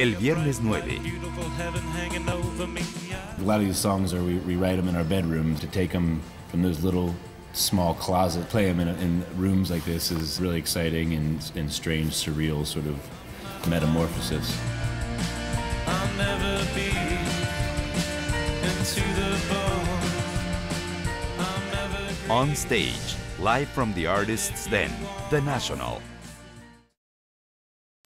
el viernes 9. A lot of these songs are we write them in our bedroom. To take them from those little small closet, play them in rooms like this is really exciting and strange, surreal sort of metamorphosis. I'll never be into the bone. On stage, live from the Artists' Den, The National.